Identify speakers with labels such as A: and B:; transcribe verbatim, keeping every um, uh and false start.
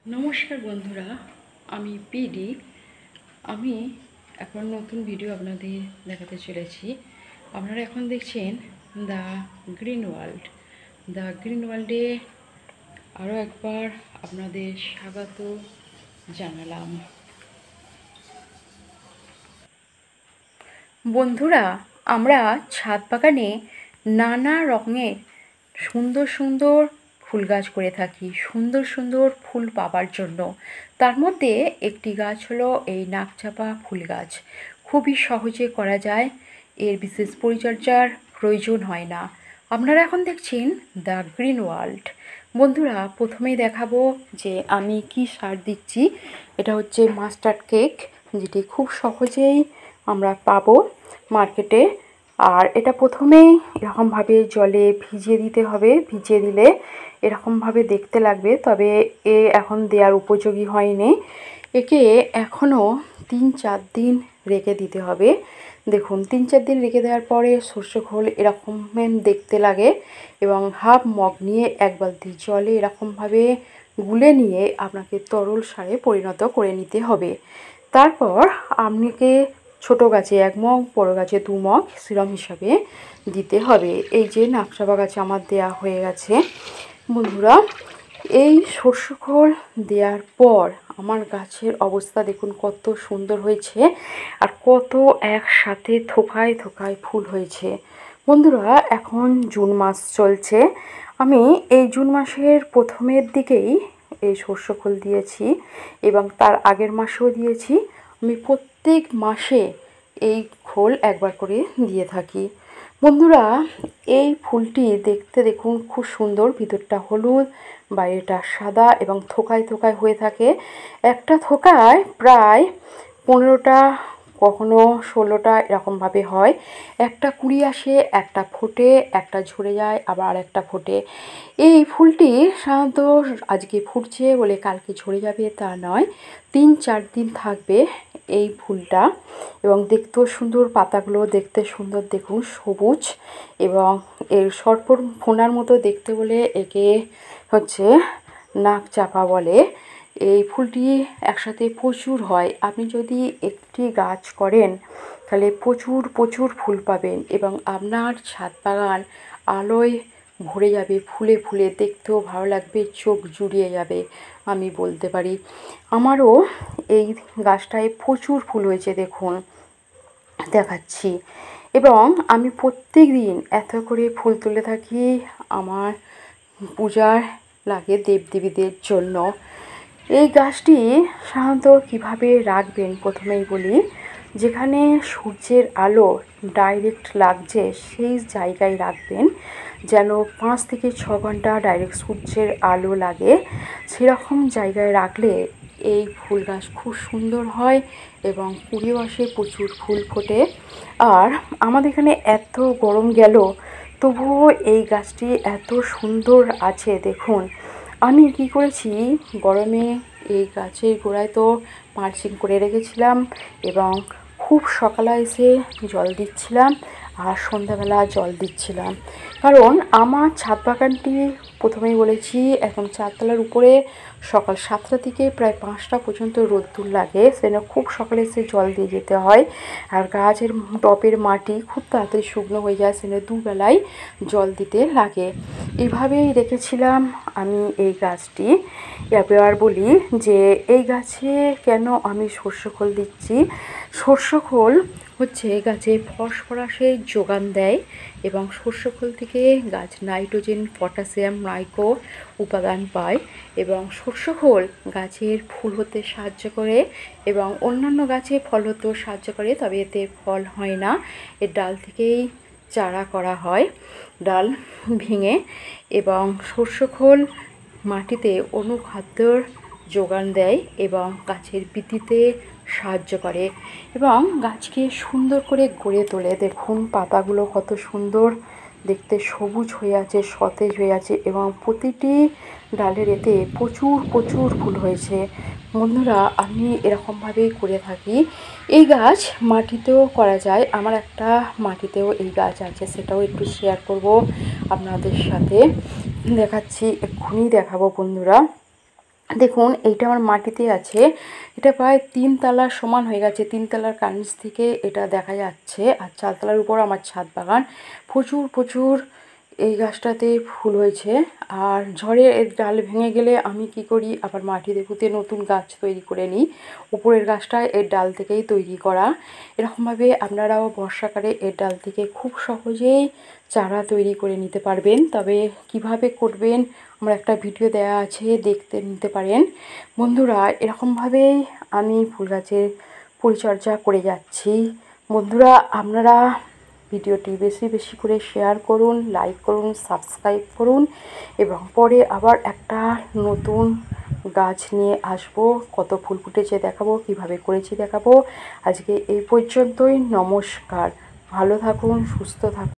A: নমস্কার বন্ধুরা, আমি পিডি। আমি এখন নতুন ভিডিও আপনাদের দেখাতে চলেছি। আপনারা এখন দেখছেন the green world. The green ওয়ার্ল্ডে আরও একবার আপনাদের স্বাগত জানালাম। বন্ধুরা, আমরা ছাদ বাগানে নানা রঙের সুন্দর সুন্দর ফুল গাছ করে থাকি সুন্দর সুন্দর ফুল পাবার জন্য। তার মধ্যে একটি গাছ হলো এই নাকচাপা ফুল গাছ। খুবই সহজে করা যায়, এর বিশেষ পরিচর্যার প্রয়োজন হয় না। আপনারা এখন দেখছেন দ্য গ্রিন ওয়ার্ল্ড। বন্ধুরা, প্রথমেই দেখাবো যে আমি কি সার দিচ্ছি। এটা হচ্ছে মাস্টার্ড কেক, যেটি খুব সহজেই আমরা পাবো মার্কেটে। আর এটা প্রথমেই এরকমভাবে জলে ভিজিয়ে দিতে হবে। ভিজিয়ে দিলে এরকমভাবে দেখতে লাগবে, তবে এ এখন দেওয়ার উপযোগী হয়নি। একে এখনও তিন চার দিন রেখে দিতে হবে। দেখুন, তিন চার দিন রেখে দেওয়ার পরে সর্ষে খোল এরকম দেখতে লাগে এবং হাফ মগ নিয়ে এক বালতি জলে এরকমভাবে গুলে নিয়ে আপনাকে তরল সারে পরিণত করে নিতে হবে। তারপর আপনাকে ছোটো গাছে এক মগ, বড়ো গাছে দু মগ সিরাম হিসাবে দিতে হবে। এই যে নাকচাপা গাছে আমার দেয়া হয়ে গেছে। বন্ধুরা, এই সর্ষে খোল দেওয়ার পর আমার গাছের অবস্থা দেখুন কত সুন্দর হয়েছে আর কত একসাথে থোকায় থোকায় ফুল হয়েছে। বন্ধুরা, এখন জুন মাস চলছে। আমি এই জুন মাসের প্রথমের দিকেই এই সর্ষে খোল দিয়েছি এবং তার আগের মাসেও দিয়েছি। আমি প্রত্যেক মাসে এই খোল একবার করে দিয়ে থাকি। বন্ধুরা, এই ফুলটি দেখতে দেখুন খুব সুন্দর, ভিতরটা হলুদ, বাইরেটা সাদা এবং থোকায় থোকায় হয়ে থাকে। একটা থোকায় প্রায় পনেরোটা, কখনো ষোলোটা এরকমভাবে হয়। একটা কুড়ি আসে, একটা ফোটে, একটা ঝরে যায়, আবার একটা ফোটে। এই ফুলটি সাধারণত আজকে ফুটছে বলে কালকে ঝরে যাবে তা নয়, তিন চার দিন থাকবে এই ফুলটা। এবং দেখতেও সুন্দর, পাতাগুলো দেখতে সুন্দর, দেখুন সবুজ এবং এর সর্পর ফোনার মতো দেখতে বলে একে হচ্ছে নাকচাপা বলে। এই ফুলটি একসাথে প্রচুর হয়। আপনি যদি একটি গাছ করেন তাহলে প্রচুর প্রচুর ফুল পাবেন এবং আপনার ছাদ বাগান আলোয় ভরে যাবে, ফুলে ফুলে দেখতেও ভালো লাগবে, চোখ জুড়িয়ে যাবে আমি বলতে পারি। আমারও এই গাছটায় প্রচুর ফুল হয়েছে, দেখুন দেখাচ্ছি। এবং আমি প্রত্যেক দিন এত করে ফুল তুলে থাকি, আমার পূজার লাগে দেবদেবীদের জন্য। এই গাছটি সাধারণত কীভাবে রাখবেন প্রথমেই বলি। যেখানে সূর্যের আলো ডাইরেক্ট লাগছে সেই জায়গায় রাখবেন, যেন পাঁচ থেকে ছ ঘন্টা ডাইরেক্ট সূর্যের আলো লাগে। সেরকম জায়গায় রাখলে এই ফুল গাছ খুব সুন্দর হয় এবং কুড়িও আসে, প্রচুর ফুল ফোটে। আর আমাদের এখানে এত গরম গেল, তবুও এই গাছটি এত সুন্দর আছে। দেখুন, আমি কি করেছি, গরমে এই গাছের গোড়ায় তো মালচিং করে রেখেছিলাম এবং খুব সকালে এসে জল দিচ্ছিলাম আর সন্ধ্যাবেলা জল দিচ্ছিলাম। কারণ আমার ছাদ বাগানটি প্রথমেই বলেছি এখন চারতলার উপরে, সকাল সাতটা থেকে প্রায় পাঁচটা পর্যন্ত রোদ্দুর লাগে, সেজন্য খুব সকালে এসে জল দিয়ে যেতে হয়। আর গাছের টবের মাটি খুব তাড়াতাড়ি শুকনো হয়ে যায়, সেজন্য দুবেলায় জল দিতে লাগে। এইভাবেই রেখেছিলাম আমি এই গাছটি। এবার বলি যে এই গাছে কেন আমি সর্ষে খোল দিচ্ছি। সর্ষে খোল হচ্ছে গাছে ফসফরাসের যোগান দেয় এবং সর্ষে খোল থেকে গাছ নাইট্রোজেন, পটাশিয়াম, মাইক্রো উপাদান পায় এবং সর্ষে খোল গাছের ফুল হতে সাহায্য করে এবং অন্যান্য গাছে ফল হতেও সাহায্য করে, তবে এতে ফল হয় না। এর ডাল থেকেই চারা করা হয়, ডাল ভেঙে। এবং সর্ষে খোল মাটিতে অনুখাদ্যর যোগান দেয় এবং গাছের বৃদ্ধিতে সাহায্য করে এবং গাছকে সুন্দর করে গড়ে তোলে। দেখুন পাতাগুলো কত সুন্দর দেখতে, সবুজ হয়ে আছে, সতেজ হয়ে আছে এবং প্রতিটি ডালের এতে প্রচুর প্রচুর ফুল হয়েছে। বন্ধুরা, আমি এরকমভাবেই করে থাকি। এই গাছ মাটিতেও করা যায়, আমার একটা মাটিতেও এই গাছ আছে, সেটাও একটু শেয়ার করব আপনাদের সাথে। দেখাচ্ছি, এক্ষুনি দেখাবো বন্ধুরা। দেখুন এইটা আমার মাটিতে আছে, এটা প্রায় তিন তলার সমান হয়ে গেছে, তিন তলার কানিজ থেকে এটা দেখা যাচ্ছে। আর চারতলার উপর আমার ছাদ বাগান, প্রচুর প্রচুর এই গাছটাতে ফুল হয়েছে। আর ঝড়ে এর ডাল ভেঙে গেলে আমি কি করি, আবার মাটিতে পুঁতে নতুন গাছ তৈরি করে নিই। উপরের গাছটা এর ডাল থেকেই তৈরি করা। এরকমভাবে আপনারাও বর্ষাকালে এর ডাল থেকে খুব সহজেই চারা তৈরি করে নিতে পারবেন। তবে কিভাবে করবেন আমার একটা ভিডিও দেওয়া আছে, দেখতে নিতে পারেন। বন্ধুরা, এরকমভাবেই আমি ফুল গাছের পরিচর্যা করে যাচ্ছি। বন্ধুরা, আপনারা ভিডিওটি বেশি বেশি করে শেয়ার করুন, লাইক করুন, সাবস্ক্রাইব করুন এবং পরে আবার একটা নতুন গাছ নিয়ে আসবো। কত ফুল ফুটেছে দেখাবো, কিভাবে করেছি দেখাবো। আজকে এই পর্যন্তই। নমস্কার, ভালো থাকুন, সুস্থ থাকুন।